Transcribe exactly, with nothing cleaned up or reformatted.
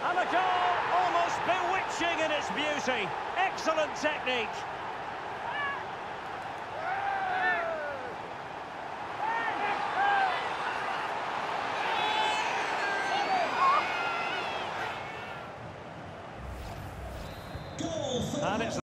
And the goal, almost bewitching in its beauty. Excellent technique. And it's